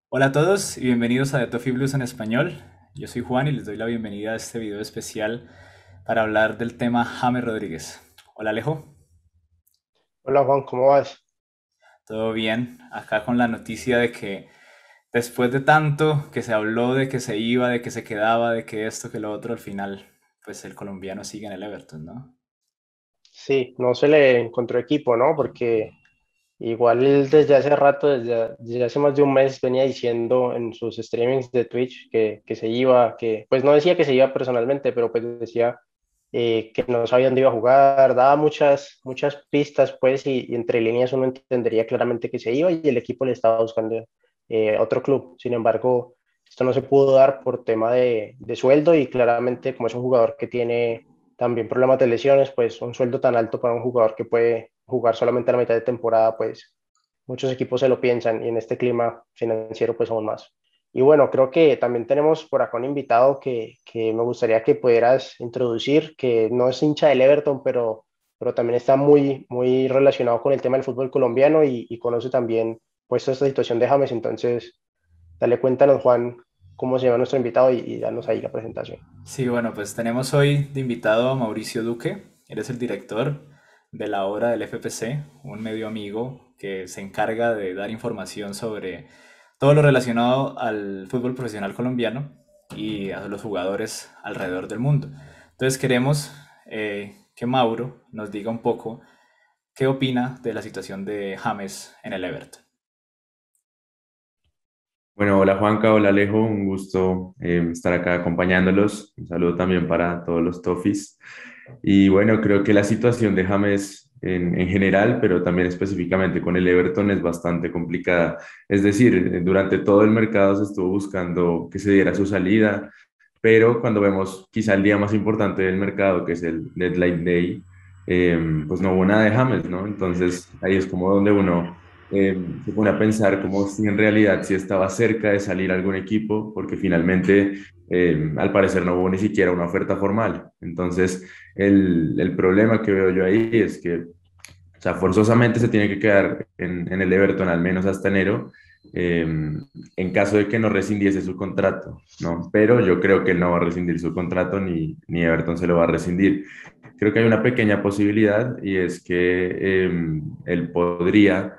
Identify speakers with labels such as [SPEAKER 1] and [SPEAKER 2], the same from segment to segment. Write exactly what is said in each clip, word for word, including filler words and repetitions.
[SPEAKER 1] Hola a todos y bienvenidos a The Toffee Blues en español. Yo soy Juan y les doy la bienvenida a este video especial para hablar del tema James Rodríguez. Hola Alejo,
[SPEAKER 2] Hola Juan, ¿cómo vas?
[SPEAKER 1] ¿todo bien? Acá con la noticia de que después de tanto que se habló de que se iba, de que se quedaba, de que esto, que lo otro, al final, pues el colombiano sigue en el Everton, ¿no?
[SPEAKER 2] Sí, no se le encontró equipo, ¿no? Porque igual él desde hace rato, desde, desde hace más de un mes, venía diciendo en sus streamings de Twitch que, que se iba, que pues no decía que se iba personalmente, pero pues decía eh, que no sabía dónde iba a jugar, daba muchas, muchas pistas, pues, y, y entre líneas uno entendería claramente que se iba y el equipo le estaba buscando eh, otro club. Sin embargo, esto no se pudo dar por tema de, de sueldo y claramente como es un jugador que tiene también problemas de lesiones, pues un sueldo tan alto para un jugador que puede jugar solamente a la mitad de temporada, pues muchos equipos se lo piensan y en este clima financiero pues aún más. Y bueno, creo que también tenemos por acá un invitado que, que me gustaría que pudieras introducir, que no es hincha del Everton, pero, pero también está muy, muy relacionado con el tema del fútbol colombiano y, y conoce también pues esta situación de James. Entonces, dale cuéntanos, Juan, cómo se llama nuestro invitado y, y danos ahí la presentación.
[SPEAKER 1] Sí, bueno, pues tenemos hoy de invitado a Mauricio Duque. Él es el director de la obra del F P C, un medio amigo que se encarga de dar información sobre todo lo relacionado al fútbol profesional colombiano y a los jugadores alrededor del mundo. Entonces queremos eh, que Mauro nos diga un poco qué opina de la situación de James en el Everton.
[SPEAKER 3] Bueno, hola Juanca, hola Alejo, un gusto eh, estar acá acompañándolos. Un saludo también para todos los Toffees. Y bueno, creo que la situación de James en, en general, pero también específicamente con el Everton es bastante complicada. Es decir, eh, durante todo el mercado se estuvo buscando que se diera su salida, pero cuando vemos quizá el día más importante del mercado, que es el Deadline Day, eh, pues no hubo nada de James, ¿no? Entonces ahí es como donde uno eh, se pone a pensar como si en realidad si estaba cerca de salir algún equipo, porque finalmente eh, al parecer no hubo ni siquiera una oferta formal. Entonces el, el problema que veo yo ahí es que, o sea, forzosamente se tiene que quedar en, en el Everton al menos hasta enero, eh, en caso de que no rescindiese su contrato, ¿no? Pero yo creo que él no va a rescindir su contrato ni, ni Everton se lo va a rescindir. Creo que hay una pequeña posibilidad y es que eh, él podría,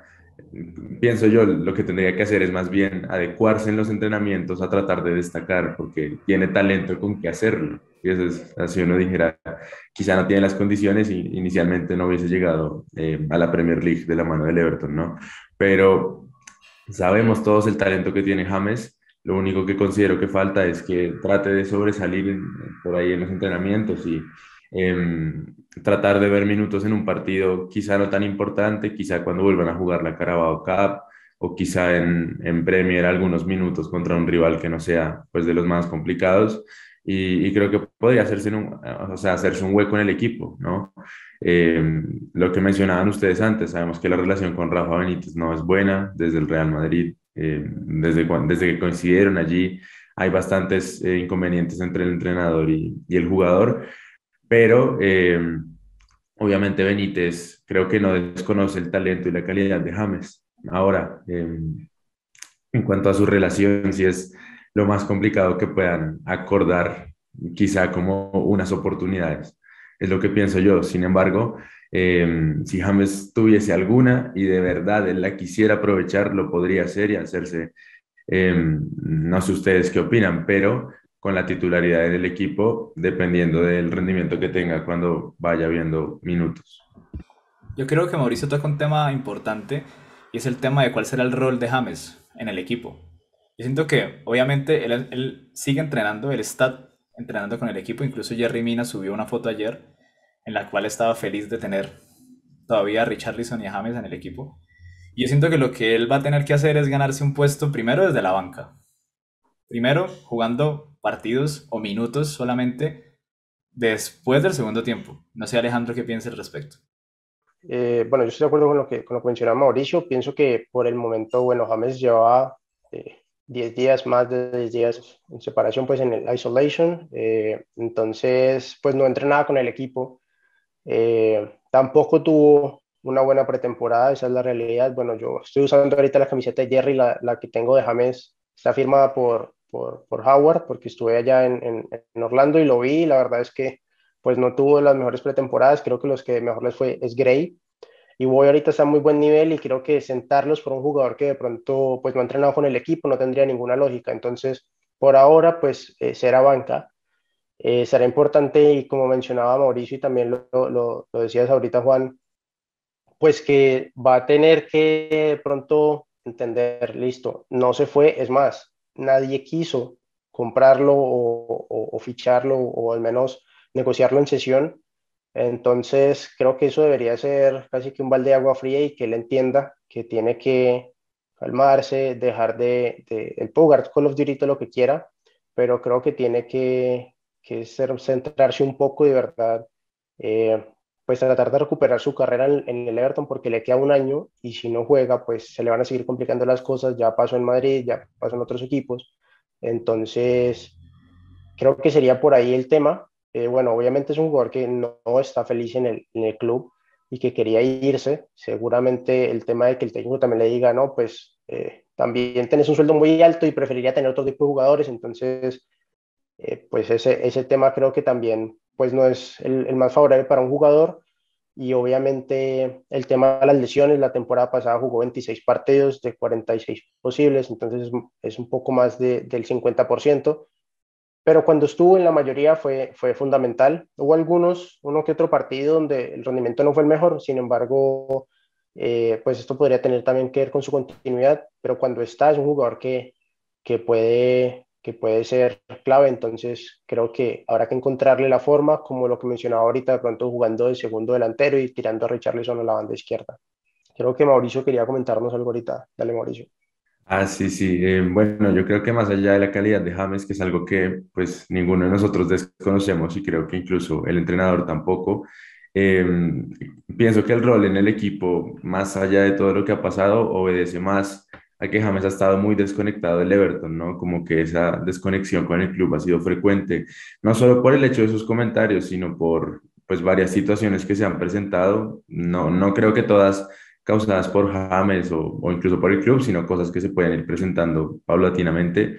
[SPEAKER 3] pienso yo, lo que tendría que hacer es más bien adecuarse en los entrenamientos a tratar de destacar porque tiene talento con qué hacerlo. Y eso es, así uno dijera, quizá no tiene las condiciones y inicialmente no hubiese llegado eh, a la Premier League de la mano del Everton, ¿no? Pero sabemos todos el talento que tiene James. Lo único que considero que falta es que trate de sobresalir en- por ahí en los entrenamientos y em, tratar de ver minutos en un partido quizá no tan importante, quizá cuando vuelvan a jugar la Carabao Cup o quizá en, en Premier algunos minutos contra un rival que no sea pues de los más complicados y, y creo que podría hacerse un, o sea, hacerse un hueco en el equipo, ¿no? Eh, lo que mencionaban ustedes antes, sabemos que la relación con Rafa Benítez no es buena desde el Real Madrid, eh, desde, cuan- desde que coincidieron allí hay bastantes eh, inconvenientes entre el entrenador y, y el jugador, pero eh, obviamente Benítez creo que no desconoce el talento y la calidad de James. Ahora, eh, en cuanto a su relación, si es lo más complicado que puedan acordar, quizá como unas oportunidades. Es lo que pienso yo. Sin embargo, eh, si James tuviese alguna y de verdad él la quisiera aprovechar, lo podría hacer y hacerse. Eh, no sé ustedes qué opinan, pero con la titularidad del equipo, dependiendo del rendimiento que tenga cuando vaya viendo minutos.
[SPEAKER 1] Yo creo que Mauricio toca un tema importante y es el tema de cuál será el rol de James en el equipo. Yo siento que obviamente él, él sigue entrenando, él está entrenando con el equipo, incluso Jerry Mina subió una foto ayer en la cual estaba feliz de tener todavía a Richarlison y a James en el equipo. Y yo siento que lo que él va a tener que hacer es ganarse un puesto primero desde la banca. Primero jugando partidos o minutos solamente después del segundo tiempo. No sé Alejandro qué piensa al respecto.
[SPEAKER 2] Eh, bueno, yo estoy de acuerdo con lo que, con lo que mencionaba Mauricio. Pienso que por el momento, bueno, James llevaba eh, diez días, más de diez días en separación, pues en el isolation. Eh, entonces, pues no entrenaba con el equipo. Eh, tampoco tuvo una buena pretemporada, esa es la realidad. Bueno, yo estoy usando ahorita la camiseta de Jerry, la, la que tengo de James. está firmada por, por, por Howard, porque estuve allá en, en, en Orlando y lo vi, y la verdad es que pues no tuvo las mejores pretemporadas, creo que los que mejor les fue es Gray, y Boy ahorita está a muy buen nivel y creo que sentarlos por un jugador que de pronto pues no ha entrenado con el equipo no tendría ninguna lógica, entonces por ahora pues eh, será banca. Eh, será importante y como mencionaba Mauricio y también lo, lo, lo decías ahorita Juan, pues que va a tener que de pronto entender, listo, no se fue, es más, nadie quiso comprarlo o, o, o ficharlo o al menos negociarlo en sesión, entonces creo que eso debería ser casi que un balde de agua fría y que él entienda que tiene que calmarse, dejar de, de el puede jugar Call of Duty todo lo que quiera, pero creo que tiene que, que ser, centrarse un poco de verdad, eh, pues tratar de recuperar su carrera en, en el Everton porque le queda un año y si no juega, pues se le van a seguir complicando las cosas, ya pasó en Madrid, ya pasó en otros equipos, entonces creo que sería por ahí el tema. Eh, bueno, obviamente es un jugador que no, no está feliz en el, en el club y que quería irse. Seguramente el tema de que el técnico también le diga, no, pues eh, también tenés un sueldo muy alto y preferiría tener otro tipo de jugadores. Entonces, eh, pues ese, ese tema creo que también pues no es el, el más favorable para un jugador. Y obviamente el tema de las lesiones, la temporada pasada jugó veintiséis partidos de cuarenta y seis posibles, entonces es, es un poco más de, del cincuenta por ciento, pero cuando estuvo en la mayoría fue, fue fundamental. Hubo algunos, uno que otro partido donde el rendimiento no fue el mejor, sin embargo, eh, pues esto podría tener también que ver con su continuidad, pero cuando está es un jugador que, que, puede, que puede ser clave, entonces creo que habrá que encontrarle la forma, como lo que mencionaba ahorita, de pronto jugando de segundo delantero y tirando a Richarlison a la banda izquierda. Creo que Mauricio quería comentarnos algo ahorita. Dale, Mauricio.
[SPEAKER 3] Ah, sí, sí. Eh, bueno, yo creo que más allá de la calidad de James, que es algo que pues ninguno de nosotros desconocemos y creo que incluso el entrenador tampoco, eh, pienso que el rol en el equipo, más allá de todo lo que ha pasado, obedece más a que James ha estado muy desconectado del Everton, ¿no? Como que esa desconexión con el club ha sido frecuente, no solo por el hecho de sus comentarios, sino por pues varias situaciones que se han presentado. No, no creo que todas causadas por James o, o incluso por el club, sino cosas que se pueden ir presentando paulatinamente.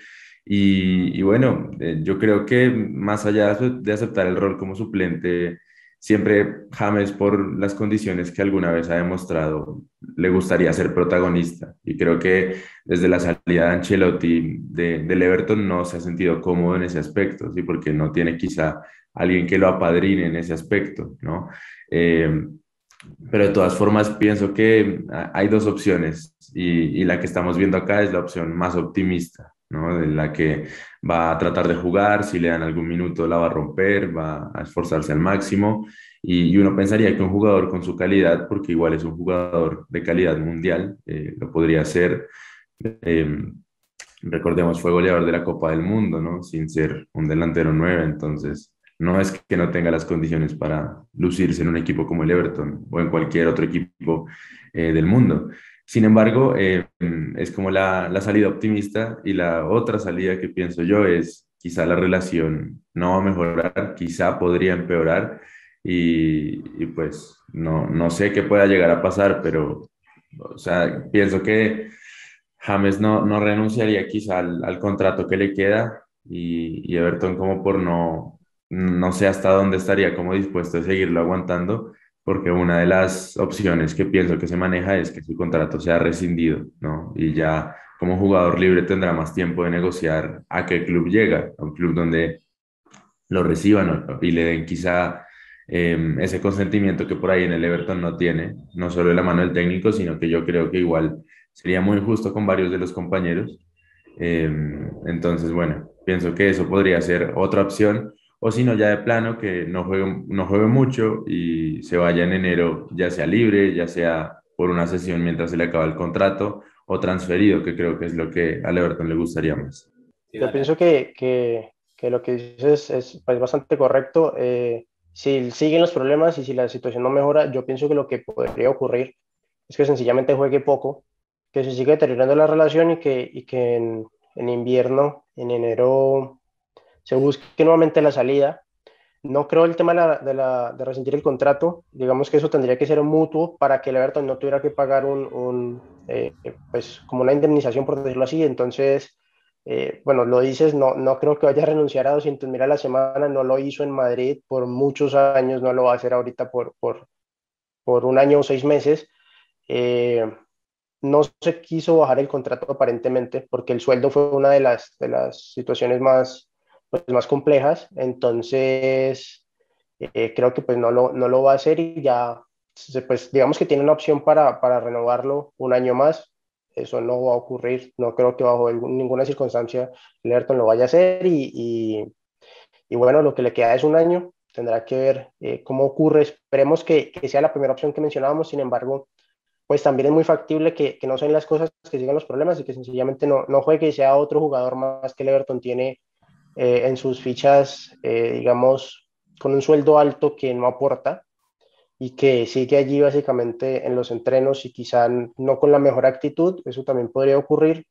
[SPEAKER 3] Y, y bueno, eh, yo creo que más allá de aceptar el rol como suplente, siempre James, por las condiciones que alguna vez ha demostrado, le gustaría ser protagonista. Y creo que desde la salida de Ancelotti de, del Everton no se ha sentido cómodo en ese aspecto, ¿sí? Porque no tiene quizá alguien que lo apadrine en ese aspecto, ¿no? Eh, pero de todas formas, pienso que ah, hay dos opciones y, y la que estamos viendo acá es la opción más optimista, ¿no? De la que va a tratar de jugar, si le dan algún minuto la va a romper, va a esforzarse al máximo y, y uno pensaría que un jugador con su calidad, porque igual es un jugador de calidad mundial, eh, lo podría ser. Eh, Recordemos, fue goleador de la Copa del Mundo, ¿no? Sin ser un delantero nueve, entonces no es que no tenga las condiciones para lucirse en un equipo como el Everton o en cualquier otro equipo eh, del mundo. Sin embargo, eh, es como la, la salida optimista y la otra salida que pienso yo es quizá la relación no va a mejorar, quizá podría empeorar y, y pues no, no sé qué pueda llegar a pasar, pero o sea, pienso que James no, no renunciaría quizá al, al contrato que le queda y, y Everton como por no, no sé hasta dónde estaría como dispuesto a seguirlo aguantando, porque una de las opciones que pienso que se maneja es que su contrato sea rescindido, ¿no? Y ya como jugador libre tendrá más tiempo de negociar a qué club llega, a un club donde lo reciban ¿no? Y le den quizá eh, ese consentimiento que por ahí en el Everton no tiene, no solo de la mano del técnico, sino que yo creo que igual sería muy justo con varios de los compañeros. Eh, entonces, bueno, pienso que eso podría ser otra opción, o si no, ya de plano que no juegue, no juegue mucho y se vaya en enero, ya sea libre, ya sea por una sesión mientras se le acaba el contrato, o transferido, que creo que es lo que al Everton le gustaría más.
[SPEAKER 1] Sí,
[SPEAKER 2] Yo
[SPEAKER 1] dale.
[SPEAKER 2] pienso que, que, que lo que dices es, pues, bastante correcto. Eh, si siguen los problemas y si la situación no mejora, yo pienso que lo que podría ocurrir es que sencillamente juegue poco, que se siga deteriorando la relación y que, y que en, en invierno, en enero, se busque nuevamente la salida. No creo el tema de, la, de, la, de rescindir el contrato, digamos que eso tendría que ser un mutuo para que el Everton no tuviera que pagar un, un eh, pues como una indemnización, por decirlo así. Entonces Eh, bueno, lo dices, no, no creo que vaya a renunciar a doscientos mil a la semana, no lo hizo en Madrid por muchos años, no lo va a hacer ahorita por, por, por un año o seis meses. Eh, no se quiso bajar el contrato aparentemente porque el sueldo fue una de las, de las situaciones más, pues, más complejas, entonces eh, creo que pues no lo, no lo va a hacer y ya, pues digamos que tiene una opción para, para renovarlo un año más. Eso no va a ocurrir, no creo que bajo ninguna circunstancia el Everton lo vaya a hacer y, y, y bueno, lo que le queda es un año, tendrá que ver eh, cómo ocurre, esperemos que, que, sea la primera opción que mencionábamos, sin embargo, pues también es muy factible que, que no sean las cosas que sigan los problemas y que sencillamente no, no juegue y sea otro jugador más que el Everton tiene eh, en sus fichas, eh, digamos, con un sueldo alto que no aporta y que sigue allí básicamente en los entrenos y quizá no con la mejor actitud, eso también podría ocurrir,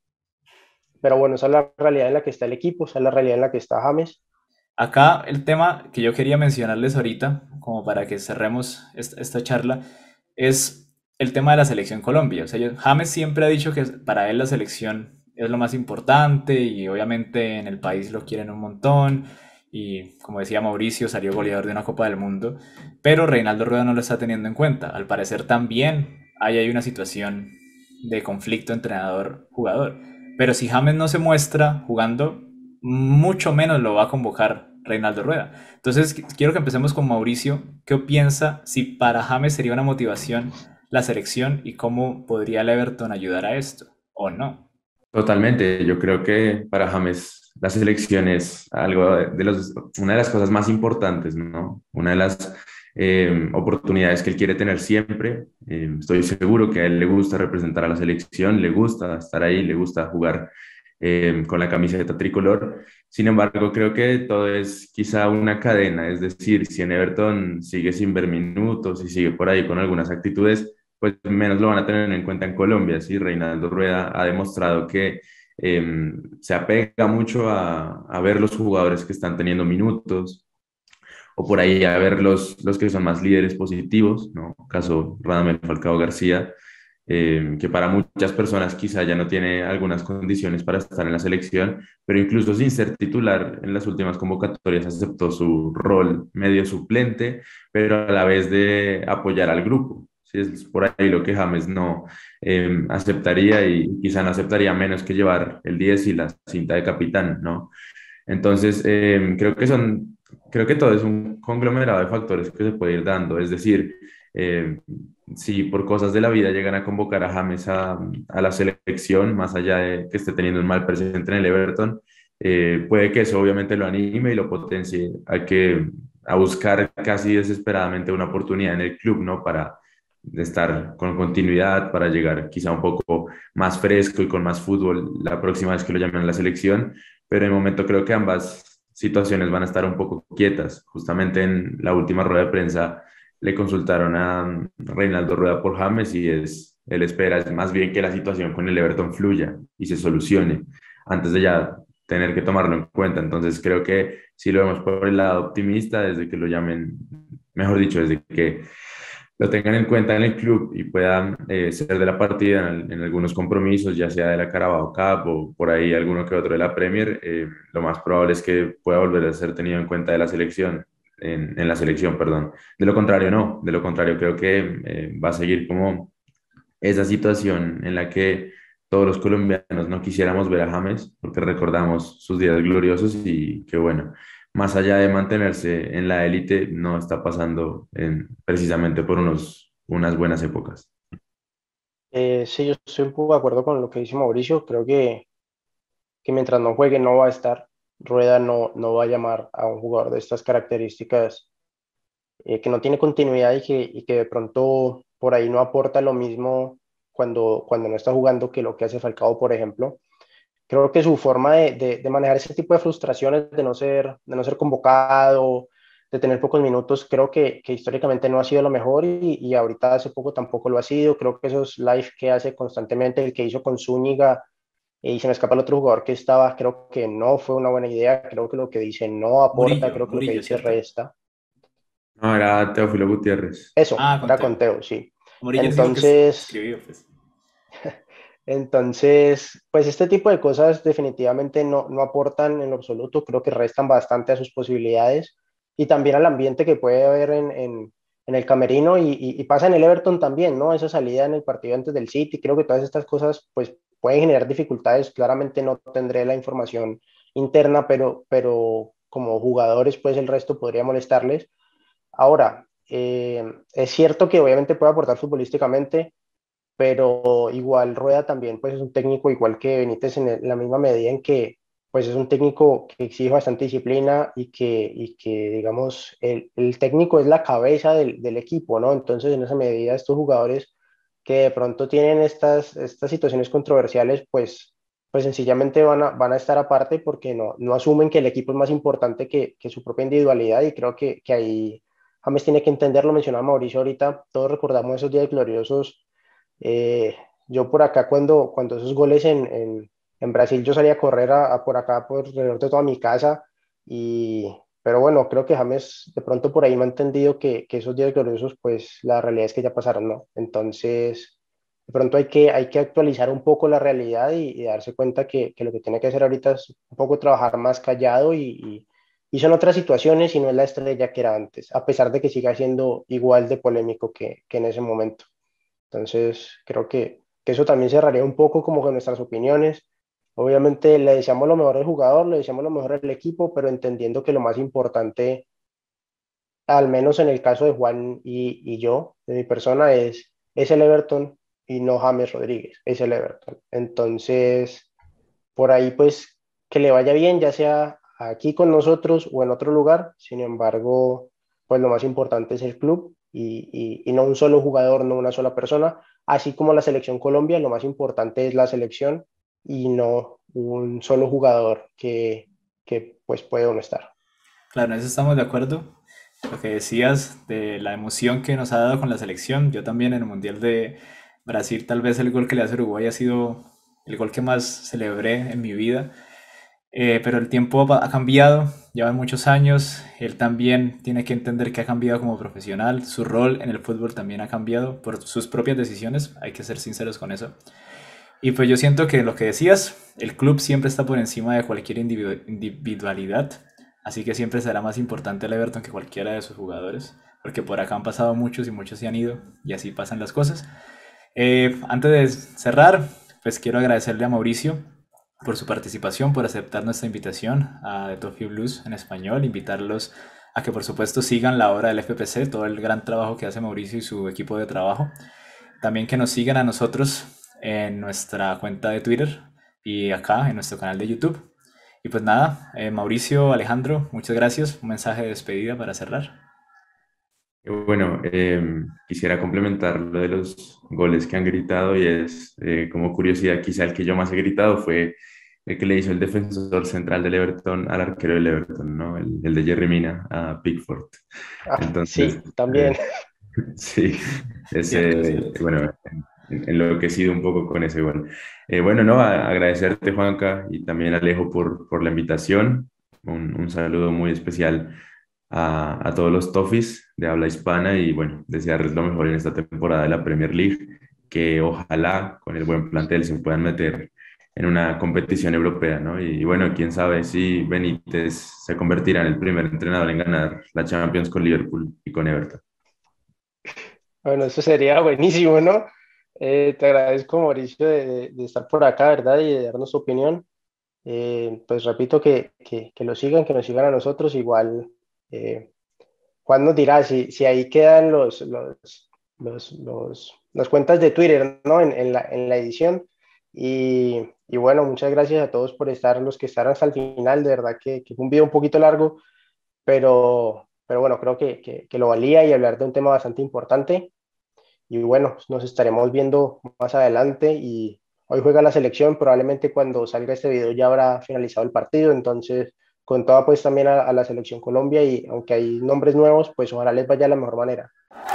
[SPEAKER 2] pero bueno, esa es la realidad en la que está el equipo, esa es la realidad en la que está James.
[SPEAKER 1] Acá el tema que yo quería mencionarles ahorita, como para que cerremos esta, esta charla, es el tema de la selección Colombia. O sea, yo- James siempre ha dicho que para él la selección es lo más importante y obviamente en el país lo quieren un montón y como decía Mauricio, salió goleador de una Copa del Mundo, pero Reinaldo Rueda no lo está teniendo en cuenta. Al parecer también hay ahí una situación de conflicto entrenador-jugador. Pero si James no se muestra jugando, mucho menos lo va a convocar Reinaldo Rueda. Entonces, qu- quiero que empecemos con Mauricio. ¿Qué piensa si para James sería una motivación la selección y cómo podría el Everton ayudar a esto? ¿O no?
[SPEAKER 3] Totalmente, yo creo que para James la selección es algo de los, una de las cosas más importantes, ¿no? Una de las eh, oportunidades que él quiere tener siempre. Eh, estoy seguro que a él le gusta representar a la selección, le gusta estar ahí, le gusta jugar eh, con la camiseta tricolor. Sin embargo, creo que todo es quizá una cadena, es decir, si en Everton sigue sin ver minutos y sigue por ahí con algunas actitudes, pues menos lo van a tener en cuenta en Colombia. Sí, Reinaldo Rueda ha demostrado que eh, se apega mucho a, a, ver los jugadores que están teniendo minutos o por ahí a ver los, los que son más líderes positivos, ¿no? Caso Radamel Falcao García, eh, que para muchas personas quizá ya no tiene algunas condiciones para estar en la selección, pero incluso sin ser titular en las últimas convocatorias aceptó su rol medio suplente, pero a la vez de apoyar al grupo. Sí, es por ahí lo que James no eh, aceptaría y quizá no aceptaría menos que llevar el diez y la cinta de capitán, ¿no? Entonces, eh, creo que son, creo que todo es un conglomerado de factores que se puede ir dando. Es decir, eh, si por cosas de la vida llegan a convocar a James a, a la selección, más allá de que esté teniendo un mal presente en el Everton, eh, puede que eso obviamente lo anime y lo potencie a que a buscar casi desesperadamente una oportunidad en el club, ¿no? Para estar con continuidad, para llegar quizá un poco más fresco y con más fútbol la próxima vez que lo llamen a la selección, pero de momento creo que ambas situaciones van a estar un poco quietas. Justamente en la última rueda de prensa le consultaron a Reinaldo Rueda por James y es, él espera es más bien que la situación con el Everton fluya y se solucione antes de ya tener que tomarlo en cuenta. Entonces creo que si lo vemos por el lado optimista, desde que lo llamen, mejor dicho, desde que lo tengan en cuenta en el club y puedan eh, ser de la partida en, en, algunos compromisos, ya sea de la Carabao Cup o por ahí alguno que otro de la Premier, eh, lo más probable es que pueda volver a ser tenido en cuenta de la selección, en, en la selección, perdón. De lo contrario, no. De lo contrario, creo que eh, va a seguir como esa situación en la que todos los colombianos no quisiéramos ver a James, porque recordamos sus días gloriosos y que bueno, más allá de mantenerse en la élite, no está pasando en, precisamente por unos, unas buenas épocas.
[SPEAKER 2] Eh, sí, yo estoy un poco de acuerdo con lo que dice Mauricio, creo que, que mientras no juegue no va a estar, Rueda no, no va a llamar a un jugador de estas características eh, que no tiene continuidad y que, y que de pronto por ahí no aporta lo mismo cuando, cuando no está jugando que lo que hace Falcao, por ejemplo. Creo que su forma de, de, de manejar ese tipo de frustraciones, de no ser, de no ser convocado, de tener pocos minutos, creo que, que históricamente no ha sido lo mejor y, y ahorita hace poco tampoco lo ha sido. Creo que esos live que hace constantemente, el que hizo con Zúñiga, y se me escapa el otro jugador que estaba, creo que no fue una buena idea. Creo que lo que dice no aporta,
[SPEAKER 1] Murillo,
[SPEAKER 2] creo que lo que
[SPEAKER 1] Murillo,
[SPEAKER 2] dice
[SPEAKER 1] ¿cierto?
[SPEAKER 2] resta.
[SPEAKER 3] No, era Teófilo Gutiérrez.
[SPEAKER 2] Eso,
[SPEAKER 1] Ah, con
[SPEAKER 2] era
[SPEAKER 1] Teo.
[SPEAKER 2] con Teo, sí.
[SPEAKER 1] Murillo es el que es-
[SPEAKER 2] Entonces,
[SPEAKER 1] escribió, pues.
[SPEAKER 2] Entonces, pues este tipo de cosas definitivamente no, no aportan en lo absoluto, creo que restan bastante a sus posibilidades y también al ambiente que puede haber en, en, en el camerino y, y, y pasa en el Everton también, ¿no? Esa salida en el partido antes del City, creo que todas estas cosas pues pueden generar dificultades, claramente no tendré la información interna, pero, pero como jugadores pues el resto podría molestarles. Ahora, eh, es cierto que obviamente puede aportar futbolísticamente, pero igual Rueda también pues es un técnico igual que Benítez en, el- la misma medida en que pues es un técnico que exige bastante disciplina y que, y que digamos, el, el técnico es la cabeza del, del equipo, ¿no? Entonces, en esa medida, estos jugadores que de pronto tienen estas, estas situaciones controversiales, pues, pues sencillamente van a, van a estar aparte porque no, no asumen que el equipo es más importante que, que su propia individualidad y creo que, que ahí James tiene que entenderlo, mencionaba Mauricio ahorita, todos recordamos esos días gloriosos. eh, yo por acá cuando, cuando esos goles en, en, en Brasil, yo salía a correr a, a por acá por alrededor de toda mi casa, y, pero bueno, creo que James de pronto por ahí me ha entendido que, que esos días gloriosos, pues la realidad es que ya pasaron, ¿no? Entonces, de pronto hay que, hay que actualizar un poco la realidad y, y darse cuenta que, que lo que tiene que hacer ahorita es un poco trabajar más callado y, y, y son otras situaciones y no es la estrella que era antes, a pesar de que siga siendo igual de polémico que, que en ese momento. Entonces, creo que, que eso también cerraría un poco como con nuestras opiniones. Obviamente le deseamos lo mejor al jugador, le deseamos lo mejor al equipo, pero entendiendo que lo más importante, al menos en el caso de Juan y, y yo, de mi persona, es, es el Everton y no James Rodríguez, es el Everton. Entonces, por ahí pues que le vaya bien, ya sea aquí con nosotros o en otro lugar. Sin embargo, pues lo más importante es el club y, y, y no un solo jugador, no una sola persona. Así como la selección Colombia, lo más importante es la selección y no un solo jugador que, que pues puede o no estar.
[SPEAKER 1] Claro, en eso estamos de acuerdo. Lo que decías de la emoción que nos ha dado con la selección, yo también en el Mundial de Brasil, tal vez el gol que le hace Uruguay ha sido el gol que más celebré en mi vida. Eh, pero el tiempo va- ha cambiado, llevan muchos años, él también tiene que entender que ha cambiado como profesional, su rol en el fútbol también ha cambiado por sus propias decisiones, hay que ser sinceros con eso. Y pues yo siento que lo que decías, el club siempre está por encima de cualquier individu- individualidad, así que siempre será más importante el Everton que cualquiera de sus jugadores, porque por acá han pasado muchos y muchos se han ido, y así pasan las cosas. Eh, antes de cerrar, pues quiero agradecerle a Mauricio por su participación, por aceptar nuestra invitación a The Toffee Blues en español, invitarlos a que por supuesto sigan la obra del F P C, todo el gran trabajo que hace Mauricio y su equipo de trabajo. También que nos sigan a nosotros en nuestra cuenta de Twitter y acá en nuestro canal de YouTube. Y pues nada, eh, Mauricio, Alejandro, muchas gracias. Un mensaje de despedida para cerrar.
[SPEAKER 3] Bueno, eh, quisiera complementar lo de los goles que han gritado y es eh, como curiosidad, quizá el que yo más he gritado fue el que le hizo el defensor central del Everton al arquero del Everton, ¿no? El, el de Jerry Mina a Pickford.
[SPEAKER 2] Ah,
[SPEAKER 3] Entonces,
[SPEAKER 2] sí, también.
[SPEAKER 3] eh, sí,
[SPEAKER 1] Cierto,
[SPEAKER 3] ese,
[SPEAKER 1] cierto.
[SPEAKER 3] bueno, en- enloquecido un poco con ese gol. Eh, bueno, no, a- agradecerte, Juanca, y también Alejo por, por la invitación. Un, un saludo muy especial a, a todos los Toffees de habla hispana y bueno, desearles lo mejor en esta temporada de la Premier League, que ojalá con el buen plantel se puedan meter en una competición europea, ¿no? Y, bueno, quién sabe si Benítez se convertirá en el primer entrenador en ganar la Champions con Liverpool y con Everton.
[SPEAKER 2] Bueno, eso sería buenísimo, ¿no? Eh, te agradezco, Mauricio, de, de- de estar por acá, ¿verdad? Y de darnos tu opinión. Eh, pues repito que, que, que lo sigan, que nos sigan a nosotros. Igual, eh, Juan nos dirá si, si ahí quedan los, los, los, los, las cuentas de Twitter, ¿no? En, en la, en la edición. Y, y bueno, muchas gracias a todos por estar, los que estarán hasta el final. De verdad que, que fue un video un poquito largo, pero, pero bueno, creo que, que, que lo valía y hablar de un tema bastante importante. Y bueno, nos estaremos viendo más adelante y hoy juega la selección, probablemente cuando salga este video ya habrá finalizado el partido, entonces con toda pues también a, a la selección Colombia y aunque hay nombres nuevos, pues ojalá les vaya de la mejor manera.